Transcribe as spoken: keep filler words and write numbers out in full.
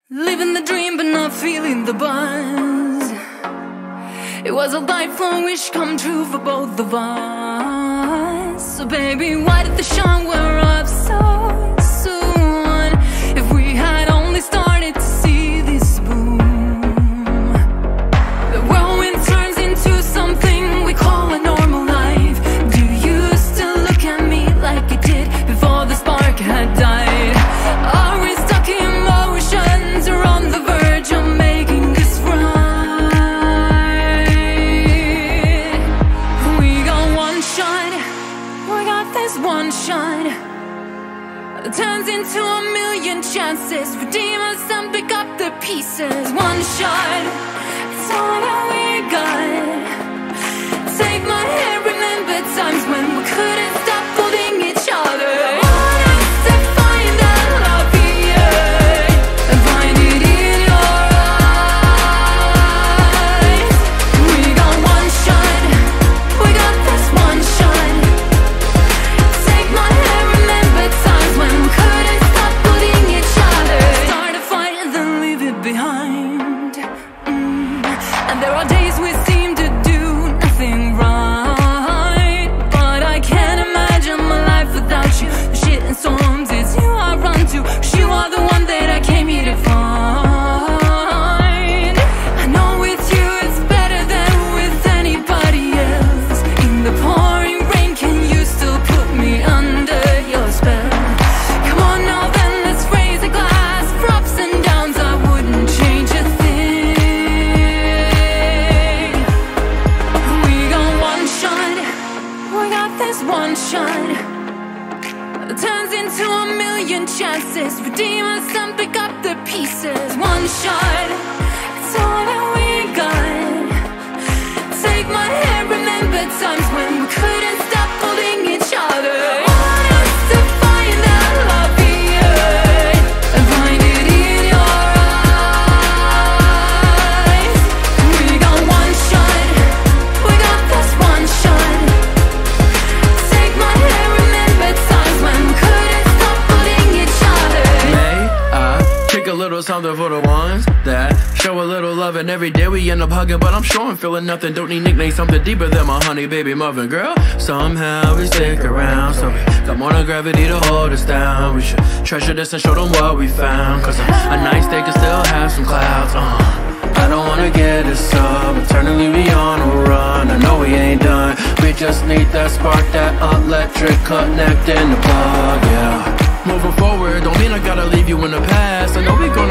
Living the dream but not feeling the buzz. It was a lifelong wish come true for both of us. So baby, why did the shine wear up so soon? If we had only started to see this boom. The whirlwind turns into something we call a normal life. Do you still look at me like you did before the spark had died? Are we stuck in motions or on the verge of making this right? We got one shot, we got this one shot. It turns into a million chances. Redeem us and pick up the pieces. One shot, it's all that we got. Take my hand, remember times when we couldn't stop holding each other. Want us to find that love here and find it in your eyes. We got one shot, we got this one shot. Take my hand, remember times when we couldn't stop holding each other. Start a fight and then leave it behind. mm. And there are days we seem to do nothing right, but I can't imagine my life without you. The shit and storms, it's you I run to, 'cause you are the one that I came here to find. I know with you it's better than with anybody else. In the pouring rain, can you still put me under your spell? Come on now then, let's raise a glass. For ups and downs, I wouldn't change a thing. We got one shot, we got this one shot. It turns into a million chances. Redeem us and pick up the pieces. One shot, it's all that we got. Take my hand, remember times when we couldn't stop holding each other. Want us to find that love here and find it in your eyes. We got one shot, we got this one shot. Take my hand, remember times when we couldn't stop holding each other. May I kick a little something for the ones that show a little love, and every day we end up hugging, but I'm sure I'm feeling nothing. Don't need nicknames, something deeper than my honey baby mother. Girl, somehow we stick around, so we got more than gravity to hold us down. We should treasure this and show them what we found, 'cause a, a nice day can still have some clouds. uh. I don't wanna get us up, eternally we on a run. I know we ain't done, we just need that spark, that electric connect in the plug, yeah. Moving forward, don't mean I gotta leave you in the past. I know we gonna